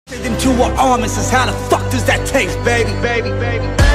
Into an arm and says, how the fuck does that taste, baby, baby, baby?